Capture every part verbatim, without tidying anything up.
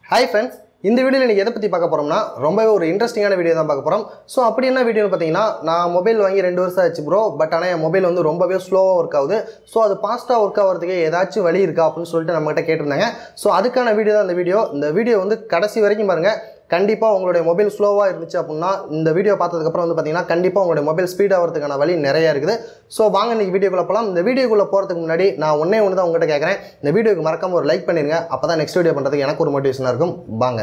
Hi friends, in this video we will talk about a very interesting video. So, what is video? I mobile two years bro, but my mobile is slow work. So, that's fast work. So, that's video. The video is கண்டிப்பா உங்களுடைய mobile ஸ்லோவா இருந்துச்சு அப்படினா இந்த video பார்த்ததுக்கு அப்புறம் வந்து பாத்தீங்கன்னா கண்டிப்பா உங்களுடைய மொபைல் ஸ்பீட் ஆவறதுக்கான வழி நிறைய இருக்குது சோ வாங்க இந்த வீடியோக்குள்ள போலாம் இந்த வீடியோக்குள்ள போறதுக்கு முன்னாடி நான் ஒண்ணே ஒண்ணு தான் உங்ககிட்ட கேக்குறேன் இந்த வீடியோக்கு மறக்காம ஒரு லைக் பண்ணிருங்க அப்பதான் நெக்ஸ்ட் வீடியோ பண்றதுக்கு எனக்கு ஒரு மோட்டிவேஷனா இருக்கும் வாங்க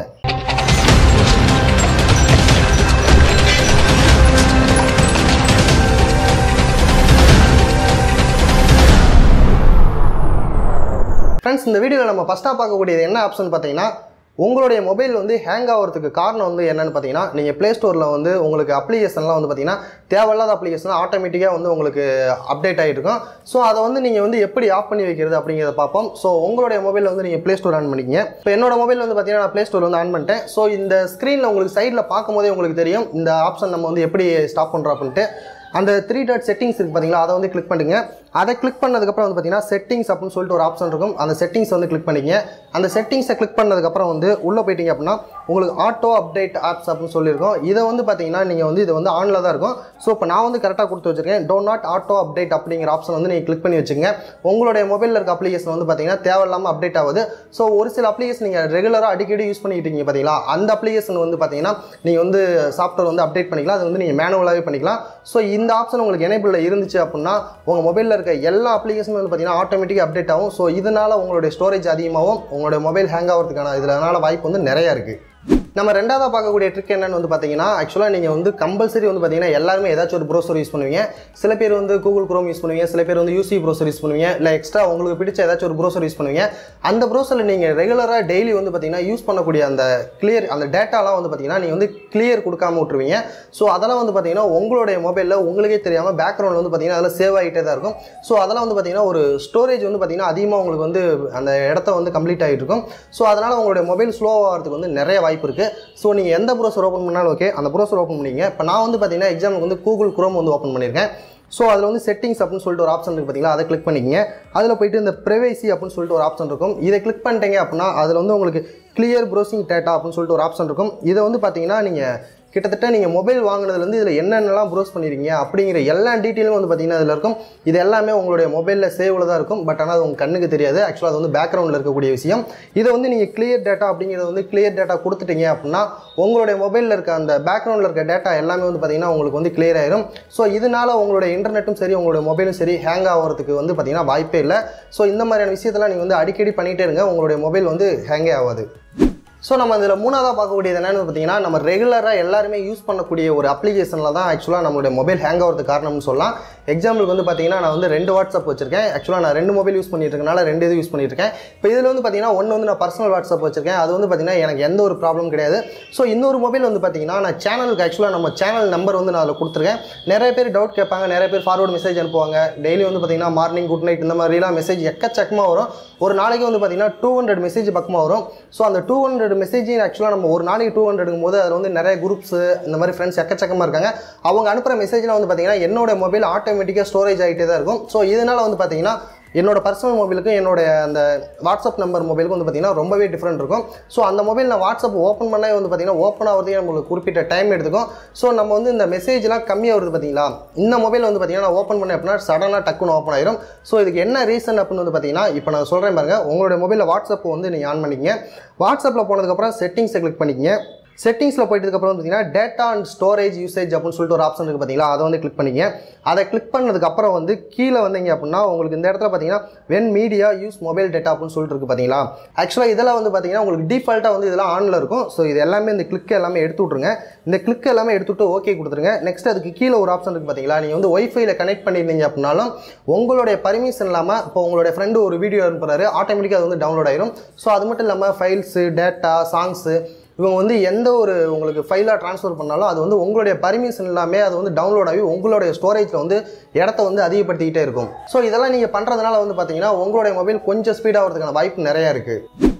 फ्रेंड्स இந்த வீடியோல நம்ம ஃபர்ஸ்டா பார்க்க கூடியது என்ன ஆப்ஷன் பாத்தீங்கன்னா உங்களுடைய மொபைல் வந்து ஹேங் ஆவறதுக்கு காரணம் வந்து என்னன்னு பாத்தீங்கன்னா நீங்க Play Storeல வந்து உங்களுக்கு அப்ளிகேஷன்லாம் வந்து பாத்தீங்கன்னா தேவையில்லாத அப்ளிகேஷன் ஆட்டோமேட்டிக்கா வந்து உங்களுக்கு அப்டேட் ஆயிட்டு இருக்கும் சோ அத வந்து நீங்க வந்து எப்படி ஆஃப் பண்ணி வைக்கிறது அப்படிங்கறத பாப்போம் சோ உங்களுடைய மொபைல்ல வந்து நீங்க Play Store ஆன் பண்ணிக்கங்க இப்போ என்னோட மொபைல் வந்து பாத்தீங்கன்னா நான் Play Store வந்து ஆன் பண்ணிட்டேன் சோ இந்த ஸ்கிரீன்ல உங்களுக்கு சைடுல பாக்கும்போதே உங்களுக்கு தெரியும் இந்த ஆப்ஷன் நம்ம வந்து எப்படி ஸ்டாப் பண்றோம் அப்படினு அந்த three dot settings இருக்கு பாத்தீங்களா அத வந்து கிளிக் பண்ணுங்க அத கிளிக் பண்ணதுக்கு அப்புறம் வந்து பாத்தீங்கன்னா செட்டிங்ஸ் அப்படினு சொல்லிட்டு ஒரு ஆப்ஷன் இருக்கும் அந்த செட்டிங்ஸ் வந்து கிளிக் பண்ணிக்கங்க அந்த செட்டிங்ஸை கிளிக் பண்ணதுக்கு அப்புறம் வந்து உள்ள போய்ட்டீங்க அப்படினா உங்களுக்கு ஆட்டோ அப்டேட் ஆப்ஸ் அப்படினு சொல்லி இருக்கும் இத வந்து பாத்தீங்கன்னா நீங்க வந்து இது வந்து ஆன்ல தான் இருக்கும் சோ இப்போ நான் வந்து கரெக்ட்டா கொடுத்து வச்சிருக்கேன் do not auto update அப்படிங்கற ஆப்ஷன் வந்து நீங்க கிளிக் பண்ணி வச்சுங்க உங்களுடைய மொபைல்ல இருக்க அப்ளிகேஷன் வந்து பாத்தீங்கன்னா தேவையில்லாம அப்டேட் ஆகுது சோ ஒரு சில அப்ளிகேஷன் நீங்க ரெகுலரா அடிக்கடி யூஸ் பண்ணிட்டு இருக்கீங்க பாத்தீங்களா அந்த அப்ளிகேஷன் வந்து பாத்தீங்கன்னா நீங்க வந்து சாஃப்ட்வேர் வந்து அப்டேட் பண்ணிக்கலாம் அது வந்து நீங்க மேனுவலாவே பண்ணிக்கலாம் சோ இந்த ஆப்ஷன் உங்களுக்கு எனேபிள்ல இருந்துச்சு அப்படினா உங்க மொபைல்ல இருக்க எல்லா அப்ளிகேஷனும் வந்து பாத்தீங்கன்னா ஆட்டோமேட்டிக்கா அப்டேட் ஆகும் சோ இதனால உங்களுடைய ஸ்டோரேஜ் அதிகமாகும் உங்களுடைய மொபைல் ஹேங் ஆவறதுக்கான இதனால வாய்ப்பு வந்து நிறைய இருக்கு நம்ம ரெண்டாவதா பார்க்க கூடிய ட்ரிக் என்னன்னு வந்து பாத்தீங்கன்னா एक्चुअली நீங்க வந்து கம்பல்சரி வந்து பாத்தீங்கன்னா எல்லாரும் ஏதாச்சும் ஒரு browser யூஸ் பண்ணுவீங்க சில பேர் வந்து Google Chrome யூஸ் பண்ணுவீங்க சில பேர் வந்து U C browser யூஸ் பண்ணுவீங்க இல்ல எக்ஸ்ட்ரா உங்களுக்கு பிடிச்ச ஏதாச்சும் ஒரு browser யூஸ் பண்ணுவீங்க அந்த browserல நீங்க ரெகுலரா டெய்லி வந்து பாத்தீங்கன்னா யூஸ் பண்ணக்கூடிய அந்த கிளியர் அந்த டேட்டாலாம் வந்து பாத்தீங்கன்னா நீங்க வந்து கிளியர் கொடுக்காம விட்டுருவீங்க சோ அதெல்லாம் வந்து பாத்தீங்கன்னா உங்களுடைய மொபைல்ல உங்களுக்கே தெரியாம பேக்ரவுண்ட்ல வந்து பாத்தீங்கன்னா அதெல்லாம் சேவ் ஆயிட்டே தான் இருக்கும் சோ அதெல்லாம் வந்து பாத்தீங்கன்னா ஒரு ஸ்டோரேஜ் வந்து பாத்தீங்கன்னா அதிகமா உங்களுக்கு வந்து அந்த இடத்தை வந்து கம்ப்ளீட் ஆயிட்டு இருக்கும் சோ அதனால உங்களுடைய மொபைல் ஸ்லோ ஆகிறதுக்கு வந்து நிறைய வாய்ப்பு இருக்கு சோ நீங்க எந்த browser ஓபன் பண்ணாலும் ஓகே அந்த browser ஓபன் பண்ணீங்க இப்போ நான் வந்து பாத்தீங்கன்னா எக்ஸாம்பிளுக்கு வந்து Google Chrome வந்து ஓபன் பண்ணிருக்கேன் சோ அதுல வந்து செட்டிங்ஸ் அப்படினு சொல்லிட்டு ஒரு ஆப்ஷன் இருக்கு பாத்தீங்களா அதை கிளிக் பண்ணிக்கங்க அதுல போய்ட்டு இந்த பிரைவசி அப்படினு சொல்லிட்டு ஒரு ஆப்ஷன் இருக்கும் இத கிளிக் பண்ணிட்டீங்க அப்படினா அதுல வந்து உங்களுக்கு கிளியர் ப்ரௌசிங் டேட்டா அப்படினு சொல்லிட்டு ஒரு ஆப்ஷன் இருக்கும் இத வந்து பாத்தீங்கன்னா நீங்க கிட்டத்தட்ட நீங்க மொபைல் வாங்குனதுல இருந்து இதுல என்னென்னலாம் ப்ரௌஸ் பண்ணிருக்கீங்க அப்படிங்கற எல்லா டீடைலும் வந்து பாத்தீங்கன்னா இதுல இருக்கும் இது எல்லாமே உங்களுடைய மொபைல்ல சேவ்ல தான் இருக்கும் பட் ஆனா அது உங்க கண்ணுக்கு தெரியாது एक्चुअली அது வந்து பேக்ரவுண்ட்ல இருக்க கூடிய விஷயம் இத வந்து நீங்க கிளியர் டேட்டா அப்படிங்கறது வந்து கிளியர் டேட்டா கொடுத்துட்டீங்க அப்படினா உங்களுடைய மொபைல்ல இருக்க அந்த பேக்ரவுண்ட்ல இருக்க டேட்டா எல்லாமே வந்து பாத்தீங்கன்னா உங்களுக்கு வந்து கிளியர் ஆயிடும் சோ இதனால உங்களுடைய இன்டர்நெட்டும் சரி உங்களுடைய மொபைலும் சரி ஹேங் ஆவறதுக்கு வந்து பாத்தீங்கன்னா வாய்ப்பே இல்ல சோ இந்த மாதிரியான விஷயத்தெல்லாம் நீங்க வந்து அடிக்கடி பண்ணிட்டே இருங்க உங்களுடைய மொபைல் வந்து ஹேங் ஆகாது சோ நம்ம இதல மூணாவதா பார்க்க கூடியது என்னன்னு பாத்தீங்கன்னா நம்ம ரெகுலரா எல்லாரும் யூஸ் பண்ணக்கூடிய ஒரு அப்ளிகேஷன்ல தான் एक्चुअली நம்மளுடைய மொபைல் ஹேங் ஆவறதுக்கு காரணம்னு சொல்லலாம் எக்ஸாம்பிளுக்கு வந்து பாத்தீங்கன்னா நான் வந்து ரெண்டு வாட்ஸ்அப் வச்சிருக்கேன் एक्चुअली நான் ரெண்டு மொபைல் யூஸ் பண்ணிட்டு இருக்கனால ரெண்டு இது யூஸ் பண்ணிட்டு இருக்கேன் இப்போ இதுல வந்து பாத்தீங்கன்னா ஒன்னு வந்து நான் பர்சனல் வாட்ஸ்அப் வச்சிருக்கேன் அது வந்து பாத்தீங்கன்னா எனக்கு எந்த ஒரு ப்ராப்ளம் கிடையாது சோ இன்னொரு மொபைல் வந்து பாத்தீங்கன்னா நான் சேனலுக்கு एक्चुअली நம்ம சேனல் நம்பர் வந்து நான் அதுல கொடுத்திருக்கேன் நிறைய பேர் டவுட் கேட்பாங்க நிறைய பேர் ஃபார்வர்ட் மெசேஜ் அனுப்புவாங்க டெய்லி வந்து பாத்தீங்கன்னா மார்னிங் குட் நைட் இந்த மாதிரி எல்லாம் மெசேஜ் எக்கச்சக்கமா வரும் ஒரு நாளைக்கு வந்து பாத்தீங்கன்னா two hundred மெசேஜ் பக்கமா வரும் சோ அந்த two hundred மெசேஜ் एक्चुअली நம்ம ஒரு நாளைக்கு two hundred ங்கும்போது அதுல வந்து நிறைய குரூப்ஸ் இந்த மாதிரி फ्रेंड्स எக்கச்சக்கமா இருக்காங்க அவங்க அனுப்புற மெசேஜ்ல வந்து பாத்தீங்கன்னா என்னோட மொபைல் ஆட்டோமேட்டிக்கா ஸ்டோரேஜ் ஆயிட்டே தான் இருக்கும் சோ இதனால வந்து பாத்தீங்கன்னா என்னோட பர்சனல் மொபைலுக்கு என்னோட அந்த வாட்ஸ்அப் நம்பர் மொபைலுக்கு வந்து பாத்தீங்கன்னா ரொம்பவே டிஃபரண்ட் இருக்கும் சோ அந்த மொபைல் நான் வாட்ஸ்அப் ஓபன் பண்ணா வந்து பாத்தீங்கன்னா ஓபன் ஆவறதுக்கு நமக்கு குறிப்பிட்ட டைம் எடுத்துக்கும் சோ நம்ம வந்து இந்த மெசேஜ்லாம் கம்மியா வருது பாத்தீங்களா இந்த மொபைல் வந்து பாத்தீங்கன்னா நான் ஓபன் பண்ணேன் அப்படினா சடனா டக்குன்னு ஓபன் ஆயிடும் சோ இதுக்கு என்ன ரீசன் அப்படினு வந்து பாத்தீங்கன்னா இப்போ நான் சொல்றேன் பாருங்க உங்களுடைய மொபைல்ல வாட்ஸ்அப் வந்து நீங்க ஆன் பண்ணிக்கங்க வாட்ஸ்அப்ல போனதுக்கு அப்புறம் செட்டிங்ஸ் கிளிக் பண்ணிக்கங்க செட்டிங்ஸ்ல போயிட்டதுக்கு அப்புறம் பாத்தீங்கன்னா டேட்டா அண்ட் ஸ்டோரேஜ் யூசேஜ் அப்படினு சொல்லிட்டு ஒரு ஆப்ஷன் இருக்கு பாத்தீங்களா அதை வந்து கிளிக் பண்ணிக்கங்க அதை கிளிக் பண்ணதுக்கு அப்புறம் வந்து கீழ வந்தீங்க அப்படினா உங்களுக்கு இந்த இடத்துல பாத்தீங்கன்னா when media use mobile data அப்படினு சொல்லிட்டு இருக்கு பாத்தீங்களா एक्चुअली இதெல்லாம் வந்து பாத்தீங்கன்னா உங்களுக்கு டிஃபால்ட்டா வந்து இதெல்லாம் ஆன்ல இருக்கும் சோ இது எல்லாமே இந்த கிளிக் எல்லாமே எடுத்து விட்டுருங்க இந்த கிளிக் எல்லாமே எடுத்துட்டு ஓகே கொடுத்துருங்க நெக்ஸ்ட் அதுக்கு கீழ ஒரு ஆப்ஷன் இருக்கு பாத்தீங்களா நீங்க வந்து வைஃபைல கனெக்ட் பண்ணிருந்தீங்க அப்படினாலும் உங்களுடைய பர்மிஷன் இல்லாம இப்போ உங்களுடைய ஃப்ரெண்ட் ஒரு வீடியோ அனுப்புறாரு ஆட்டோமேட்டிக்கா அது வந்து டவுன்லோட் ஆயிடும் சோ அது மட்டும் இல்லாம ஃபைல்ஸ் டேட்டா சாங்ஸ் இவங்க வந்து எந்த ஒரு உங்களுக்கு ஃபைலா ட்ரான்ஸ்ஃபர் பண்ணாலும் அது வந்து உங்களுடைய பர்மிஷன் இல்லாம அது வந்து டவுன்லோட் ஆகி உங்களுடைய ஸ்டோரேஜ்ல வந்து இடத்தை வந்து அதிகப்படுத்திட்டே இருக்கும் சோ இதெல்லாம் நீங்க பண்றதுனால வந்து பாத்தீங்கன்னா உங்களுடைய மொபைல் கொஞ்சம் ஸ்பீடா வரதுக்கான வாய்ப்பு நிறைய இருக்கு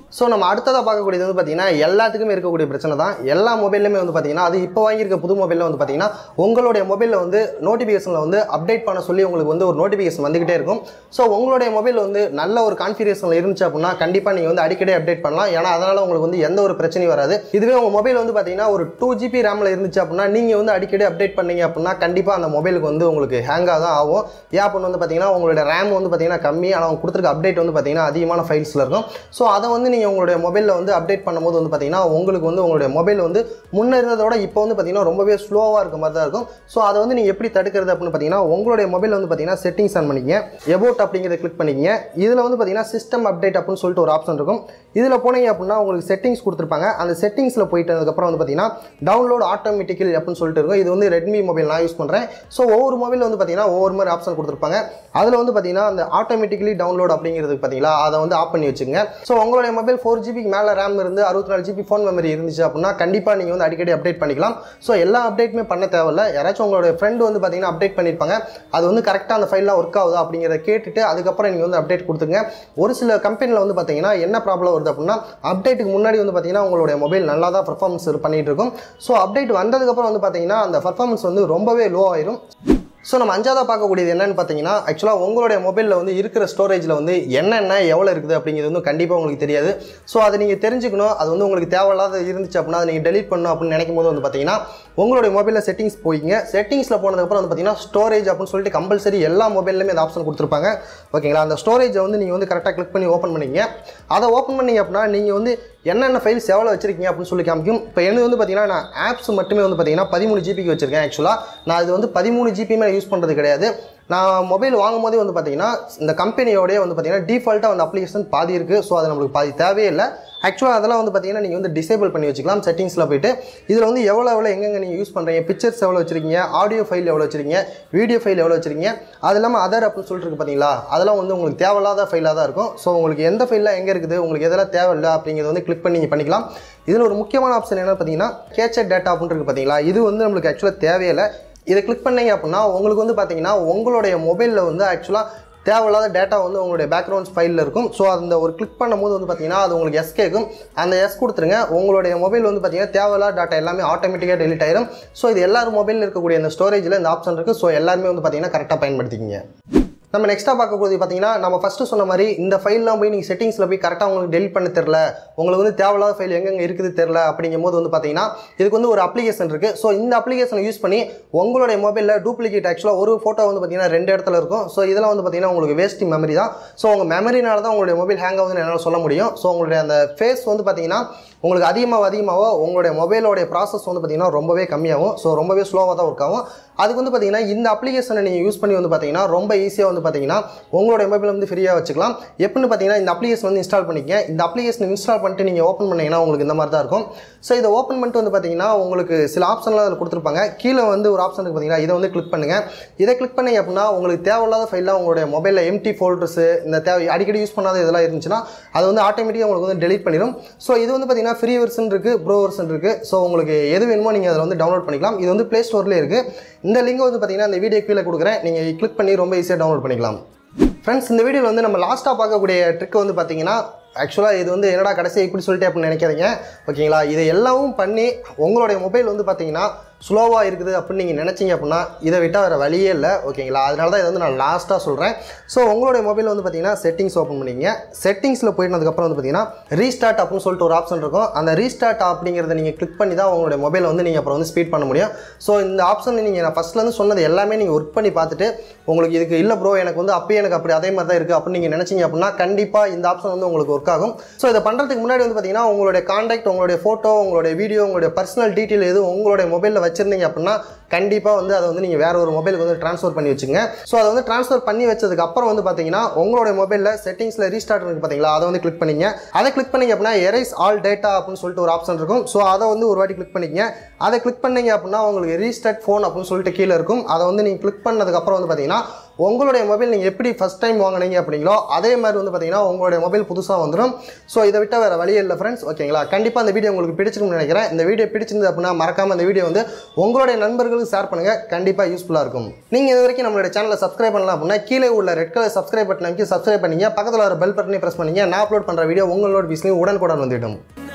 ஸோ நம்ம அடுத்ததாக பார்க்கக்கூடியது வந்து பார்த்தீங்கன்னா எல்லாத்துக்குமே இருக்கக்கூடிய பிரச்சனை தான். எல்லா மொபைல்லுமே வந்து பார்த்தீங்கன்னா அது இப்போ வாங்கியிருக்க புது மொபைலில் வந்து பார்த்தீங்கன்னா உங்களுடைய மொபைலில் வந்து நோட்டிஃபிகேஷனில் வந்து அப்டேட் பண்ண சொல்லி உங்களுக்கு வந்து ஒரு நோட்டிஃபிகேஷன் வந்துகிட்டே இருக்கும். ஸோ உங்களுடைய மொபைல் வந்து நல்ல ஒரு கான்ஃபிகரேஷனில் இருந்துச்சு அப்படின்னா கண்டிப்பாக நீங்கள் வந்து அடிக்கடி அப்டேட் பண்ணலாம். ஏன்னா அதனால் உங்களுக்கு வந்து எந்த ஒரு பிரச்சனையும் வராது. இதுவே உங்கள் மொபைல் வந்து பார்த்தீங்கன்னா ஒரு டூ ஜிபி ரேமில் இருந்துச்சு அப்படின்னா நீங்கள் வந்து அடிக்கடி அப்டேட் பண்ணீங்க அப்படின்னா கண்டிப்பாக அந்த மொபைலுக்கு வந்து உங்களுக்கு ஹேங்காக தான் ஆகும். ஏன் அப்படின்னு வந்து பார்த்தீங்கன்னா உங்களுடைய ரேம் வந்து பார்த்தீங்கன்னா கம்மி, ஆனால் அவங்க கொடுத்துருக்க அப்டேட் வந்து பார்த்தீங்கன்னா அதிகமான ஃபைல்ஸில் இருக்கும். ஸோ அதை வந்து நீங்கள் உங்களுடைய மொபைலில் வந்து அப்டேட் பண்ணும்போது வந்து பார்த்தீங்கன்னா உங்களுக்கு வந்து உங்களுடைய மொபைல் வந்து முன்னே இருந்ததோட இப்போ வந்து பார்த்தீங்கன்னா ரொம்பவே ஸ்லோவாக இருக்க மாதிரி தான் இருக்கும். ஸோ அதை வந்து நீங்கள் எப்படி தடுக்கிறது அப்படின்னு பார்த்தீங்கன்னா உங்களுடைய மொபைல் வந்து பார்த்தீங்கன்னா செட்டிங்ஸ் ஆன் பண்ணிக்கங்க, எபோட் அப்படிங்கிறத கிளிக் பண்ணிக்கங்க. இதில் வந்து பார்த்தீங்கன்னா சிஸ்டம் அப்டேட் அப்படின்னு சொல்லிட்டு ஒரு ஆப்ஷன் இருக்கும். இதில் போனீங்க அப்படின்னா உங்களுக்கு செட்டிங்ஸ் கொடுத்துருப்பாங்க. அந்த செட்டிங்ஸில் போயிட்டதுக்கப்புறம் வந்து பார்த்தீங்கன்னா டவுன்லோட் ஆட்டோமேட்டிக்கலி அப்படின்னு சொல்லிட்டு இருக்கும். இது வந்து ரெட்மி மொபைல் நான் யூஸ் பண்ணுறேன். ஸோ ஒவ்வொரு மொபைல் வந்து பார்த்தீங்கன்னா ஒவ்வொரு மாதிரி ஆப்ஷன் கொடுத்துருப்பாங்க. அதில் வந்து பார்த்தீங்கன்னா அந்த ஆட்டோமேட்டிக்கலி டவுன்லோட் அப்படிங்கிறதுக்கு பார்த்தீங்களா அதை வந்து ஆஃப் பண்ணி வச்சுங்க. ஸோ உங்களுடைய மொபைல் ஃபோர் ஜிபிக்கு மேலே ரேம் இருந்து அறுபத்தி நாலு ஜிபி ஃபோன் மெமரி இருந்துச்சு அப்படின்னா கண்டிப்பாக நீங்கள் வந்து அடிக்கடி அப்டேட் பண்ணிக்கலாம். ஸோ எல்லா அப்டேட்டுமே பண்ண தேவையில்லை. யாராச்சும் உங்களுடைய ஃப்ரெண்டு வந்து பார்த்தீங்கன்னா அப்டேட் பண்ணியிருப்பாங்க, அது வந்து கரெக்டாக அந்த ஃபைல்லாம் ஒர்க் ஆகுதா அப்படிங்கிறத கேட்டுட்டு அதுக்கப்புறம் நீங்கள் வந்து அப்டேட் கொடுத்துங்க. ஒரு சில கம்பெனியில் வந்து பார்த்தீங்கன்னா என்ன ப்ராப்ளம் வருது அப்படின்னா அப்டேட்டுக்கு முன்னாடி வந்து பார்த்தீங்கன்னா உங்களுடைய மொபைல் நல்லா தான் பர்ஃபார்மன்ஸ் பண்ணிட்டு இருக்கும். ஸோ அப்டேட் வந்ததுக்கப்புறம் வந்து பார்த்தீங்கன்னா அந்த பர்ஃபார்மன்ஸ் வந்து ரொம்பவே லோ ஆயிரும். ஸோ நம்ம அஞ்சாவதாக பார்க்கக்கூடியது என்னென்னு பார்த்தீங்கன்னா ஆக்சுவலாக உங்களுடைய மொபைலில் வந்து இருக்கிற ஸ்டோரேஜில் வந்து என்னென்ன எவ்வளோ இருக்குது அப்படிங்கிறது வந்து கண்டிப்பாக உங்களுக்கு தெரியாது. ஸோ அதை நீங்கள் தெரிஞ்சுக்கணும். அது வந்து உங்களுக்கு தேவையில்லாத இருந்துச்சு அப்படின்னா அதை நீங்கள் டெலீட் பண்ணணும் அப்படின்னு நினைக்கும் போது வந்து பார்த்தீங்கன்னா உங்களுடைய மொபைலில் செட்டிங்ஸ் போய்ங்க. செட்டிங்ஸில் போனதுக்கப்புறம் வந்து பார்த்தீங்கன்னா ஸ்டோரேஜ் அப்படின்னு சொல்லிட்டு கம்பல்சரி எல்லா மொபைல்லையுமே அந்த ஆப்ஷன் கொடுத்துருப்பாங்க. ஓகேங்களா, அந்த ஸ்டோரேஜை வந்து நீங்கள் வந்து கரெக்டாக கிளிக் பண்ணி ஓப்பன் பண்ணிங்க. அதை ஓப்பன் பண்ணிங்க அப்படின்னா நீங்கள் வந்து என்னென்ன ஃபைல்ஸ் எவ்வளோ வச்சிருக்கீங்க அப்படின்னு சொல்லி காமிக்கும். இப்போ எனக்கு வந்து பார்த்தீங்கன்னா நான் ஆப்ஸ் மட்டுமே வந்து பார்த்தீங்கன்னா பதிமூணு ஜிபிக்கு வச்சிருக்கேன். ஆக்சுவலாக நான் இது வந்து பதிமூணு ஜிபியுமே யூஸ் பண்ணுறது கிடையாது. நான் மொபைல் வாங்கும் போதே வந்து பார்த்தீங்கன்னா இந்த கம்பெனியோடய வந்து பார்த்தீங்கன்னா டிஃபால்ட்டாக வந்து அப்ளிகேஷன் பாதி இருக்குது. ஸோ அது நம்மளுக்கு பாதி தேவையே இல்லை. ஆக்சுவலாக அதெல்லாம் வந்து பார்த்தீங்கன்னா நீங்கள் வந்து டிசேபிள் பண்ணி வச்சுக்கலாம் செட்டிங்ஸில் போய்ட்டு. இதில் வந்து எவ்வளோ எவ்வளோ எங்கெங்கே நீங்கள் யூஸ் பண்ணுறீங்க, பிக்சர்ஸ் எவ்வளோ வச்சிருக்கீங்க, ஆடியோ ஃபைல் எவ்வளோ வச்சிருக்கீங்க, வீடியோ ஃபைல் எவ்வளோ வச்சிருக்கீங்க, அது இல்லாமல் அதர் அப்படின்னு சொல்லிட்டு இருக்குது பார்த்தீங்களா, அதெல்லாம் வந்து உங்களுக்கு தேவையில்லாத ஃபைலாக தான் இருக்கும். ஸோ உங்களுக்கு எந்த ஃபைலில் எங்கே இருக்குது, உங்களுக்கு எதெல்லாம் தேவையில்லை அப்படிங்கிறத வந்து கிளிக் பண்ணி நீங்கள் பண்ணிக்கலாம். இதில் ஒரு முக்கியமான ஆப்ஷன் என்ன பார்த்தீங்கன்னா கேச்சர் டேட்டா அப்படின்னு இருக்குது பார்த்தீங்களா, இது வந்து நம்மளுக்கு ஆக்சுவலாக தேவையில்லை. இதை கிளிக் பண்ணீங்க அப்படின்னா உங்களுக்கு வந்து பார்த்தீங்கன்னா உங்களுடைய மொபைலில் வந்து ஆக்சுவலாக தேவையில்லாத டேட்டா வந்து உங்களுடைய பேக்ரவுண்ட்ஸ் ஃபைலில் இருக்கும். ஸோ அந்த ஒரு கிளிக் பண்ணும்போது வந்து பார்த்தீங்கன்னா அது உங்களுக்கு எஸ் கேட்கும். அந்த எஸ் கொடுத்துருங்க. உங்களுடைய மொபைல் வந்து பார்த்தீங்கன்னா தேவையில்லாத டேட்டா எல்லாமே ஆட்டோமேட்டிக்காக டெலிட் ஆயிரும். ஸோ இது எல்லாரும் மொபைலில் இருக்கக்கூடிய இந்த ஸ்டோரேஜில் இந்த ஆப்ஷன் இருக்குது. ஸோ எல்லாருமே வந்து பார்த்தீங்கன்னா கரெக்டாக பயன்படுத்திக்கிங்க. நம்ம நெக்ஸ்ட்டாக பார்க்கக்கூடியது பார்த்தீங்கன்னா நம்ம ஃபஸ்ட்டு சொன்ன மாதிரி இந்த ஃபைல்லாம் போய் நீங்கள் செட்டிங்ஸில் போய் கரெக்டாக உங்களுக்கு டெலிட் பண்ண தெரில, உங்களுக்கு வந்து தேவையில்லாத ஃபைல் எங்கெங்கே இருக்குது தெரில அப்படிங்கும் போது வந்து பார்த்தீங்கன்னா இதுக்கு வந்து ஒரு அப்ளிகேஷன் இருக்குது. ஸோ இந்த அப்ளிகேஷனை யூஸ் பண்ணி உங்களுடைய மொபைலில் டூப்ளிகேட் ஆக்சுவலாக ஒரு ஃபோட்டோ வந்து பார்த்தீங்கன்னா ரெண்டு இடத்துல இருக்கும். ஸோ இதெல்லாம் வந்து பார்த்தீங்கன்னா உங்களுக்கு வேஸ்டிங் மெமரி தான். ஸோ உங்கள் மெமரினால தான் உங்களுடைய மொபைல் ஹேங் ஆகுதுன்னு என்னால் சொல்ல முடியும். ஸோ உங்களுடைய அந்த ஃபேஸ் வந்து பார்த்தீங்கன்னா உங்களுக்கு அதிகமாக அதிகமாக உங்களுடைய மொபைலோடைய ப்ராசஸ் வந்து பார்த்தீங்கன்னா ரொம்பவே கம்மியாகும். ஸோ ரொம்பவே ஸ்லோவாக தான் ஒர்க் ஆகும். அதுக்கு வந்து பார்த்தீங்கன்னா இந்த அப்ளிகேஷனை நீங்கள் யூஸ் பண்ணி வந்து பார்த்தீங்கன்னா ரொம்ப ஈஸியாக வந்து பார்த்தீங்கன்னா உங்களுடைய மொபைல் வந்து ஃப்ரீயாக வச்சுக்கலாம். எப்படின்னு பார்த்தீங்கன்னா இந்த அப்ளிகேஷன் வந்து இன்ஸ்டால் பண்ணிக்கங்க. இந்த அப்ளிகேஷன் இன்ஸ்டால் பண்ணிட்டு நீங்கள் ஓப்பன் பண்ணிங்கன்னா உங்களுக்கு இந்த மாதிரி தான் இருக்கும். ஸோ இதை ஓப்பன் பண்ணிட்டு வந்து பார்த்தீங்கன்னா உங்களுக்கு சில ஆப்ஷன்லாம் அதில் கொடுத்துருப்பாங்க. கீழே வந்து ஒரு ஆப்ஷன் இருக்குது பார்த்தீங்கன்னா, இதை வந்து கிளிக் பண்ணுங்கள். இதை கிளிக் பண்ணீங்க அப்படின்னா உங்களுக்கு தேவையில்லாத ஃபைலாக உங்களுடைய மொபைலில் எம்டி ஃபோல்டர்ஸு இந்த தேவை அடிக்கடி யூஸ் பண்ணாத இதெல்லாம் இருந்துச்சுன்னா அது வந்து ஆட்டோமேட்டிக்காக உங்களுக்கு வந்து டெலிட் பண்ணிடும். ஸோ இது வந்து பார்த்தீங்கன்னா ஃப்ரீ வெர்ஷன் இருக்குது, ப்ரோ வெர்ஷன் இருக்குது. ஸோ உங்களுக்கு எது வேணுமோ நீங்கள் அதில் வந்து டவுன்லோட் பண்ணிக்கலாம். இது வந்து ப்ளே ஸ்டோர்லேயே இருக்குது. இந்த லிங்க் வந்து பார்த்தீங்கன்னா இந்த வீடியோ கீழே கொடுக்குறேன். நீங்கள் கிளிக் பண்ணி ரொம்ப ஈஸியாக டவுன்லோட் பண்ணிக்கலாம். ஃப்ரெண்ட்ஸ், இந்த வீடியோவில் வந்து நம்ம லாஸ்ட்டாக பார்க்கக்கூடிய ட்ரிக் வந்து பார்த்தீங்கன்னா ஆக்சுவலாக இது வந்து என்னடா கடைசியாக இப்படி சொல்லிட்டு அப்படின்னு நினைக்காதீங்க. ஓகேங்களா, இதை எல்லாமும் பண்ணி உங்களுடைய மொபைல் வந்து பார்த்தீங்கன்னா ஸ்லோவாக இருக்குது அப்படின்னு நீங்கள் நினச்சிங்க அப்படின்னா இதை விட்டால் வேறு வழியே இல்லை. ஓகேங்களா, அதனால தான் இதை வந்து நான் லாஸ்ட்டாக சொல்கிறேன். ஸோ உங்களுடைய மொபைல் வந்து பார்த்தீங்கன்னா செட்டிங்ஸ் ஓப்பன் பண்ணிங்க. செட்டிங்ஸில் போயிட்டதுக்கப்புறம் வந்து பார்த்தீங்கன்னா ரீஸ்டார்ட் அப்படின்னு சொல்லிட்டு ஒரு ஆப்ஷன் இருக்கும். அந்த ரீஸ்டார்ட் அப்படிங்கிறத நீங்கள் கிளிக் பண்ணி தான் உங்களுடைய மொபைல் வந்து நீங்கள் அப்புறம் வந்து ஸ்பீட் பண்ண முடியும். ஸோ இந்த ஆப்ஷன் நீங்கள் நான் ஃபஸ்ட்லேருந்து சொன்னது எல்லாமே நீங்கள் ஒர்க் பண்ணி பார்த்துட்டு உங்களுக்கு இதுக்கு இல்லை ப்ரோ எனக்கு வந்து அப்பயே எனக்கு அப்படி அதே மாதிரி தான் இருக்குது அப்படின்னு நீங்கள் நினச்சிங்க அப்படின்னா கண்டிப்பாக இந்த ஆப்ஷன் வந்து உங்களுக்கு ஒர்க் ஆகும். ஸோ இதை பண்ணுறதுக்கு முன்னாடி வந்து பார்த்தீங்கன்னா உங்களுடைய கான்டாக்ட், உங்களுடைய ஃபோட்டோ, உங்களுடைய வீடியோ, உங்களுடைய பர்சனல் டீட்டெயில் எது உங்களுடைய மொபைலில் வச்சிருந்தீங்க அப்படின்னா கண்டிப்பாக வந்து அதை வந்து நீங்கள் வேற ஒரு மொபைலுக்கு வந்து ட்ரான்ஸ்ஃபர் பண்ணி வச்சுங்க. ஸோ அதை வந்து ட்ரான்ஸ்ஃபர் பண்ணி வச்சதுக்கு அப்புறம் வந்து பார்த்தீங்கன்னா உங்களுடைய மொபைலில் செட்டிங்ஸில் ரீஸ்டார்ட் இருக்குது பார்த்தீங்களா, அதை வந்து கிளிக் பண்ணிங்க. அதை கிளிக் பண்ணிங்க அப்படின்னா எரேஸ் ஆல் டேட்டா அப்படின்னு சொல்லிட்டு ஒரு ஆப்ஷன் இருக்கும். ஸோ அதை வந்து ஒரு வாட்டி கிளிக் பண்ணிக்கங்க. அதை கிளிக் பண்ணிங்க அப்படின்னா உங்களுக்கு ரீஸ்டார்ட் ஃபோன் அப்படின்னு சொல்லிட்டு கீழே இருக்கும். அதை வந்து நீங்கள் கிளிக் பண்ணதுக்கப்புறம் வந்து பார்த்தீங்கன்னா உங்களுடைய மொபைல் நீங்கள் எப்படி ஃபஸ்ட் டைம் வாங்கினீங்க அப்படிங்களோ அதே மாதிரி வந்து பார்த்தீங்கன்னா உங்களுடைய மொபைல் புதுசாக வந்துடும். ஸோ இதை விட்டால் வேறு வழியே இல்லை ஃப்ரெண்ட்ஸ். ஓகேங்களா, கண்டிப்பாக இந்த வீடியோ உங்களுக்கு பிடிச்சிருக்கும்னு நினைக்கிறேன். இந்த வீடியோ பிடிச்சிருந்து அப்படின்னா மறக்காமல் இந்த வீடியோ வந்து உங்களுடைய நண்பர்களுக்கு ஷேர் பண்ணுங்கள், கண்டிப்பாக யூஸ்ஃபுல்லாக இருக்கும். நீங்கள் இது வரைக்கும் நம்மளுடைய சேனலை சப்ஸ்கிரைப் பண்ணலாம் அப்படின்னா கீழே உள்ள ரெட் கலர் சப்ஸ்கிரைப் பட்டன் அமைக்கி சப்ஸ்கிரைப் பண்ணிங்க, பக்கத்தில் ஒரு பெல் பட்டனை ப்ரெஸ் பண்ணிங்க. நான் அப்லோட் பண்ணுற வீடியோ உங்களோட வீஸ்லையும் உடனுக்குடன் வந்துவிடும்.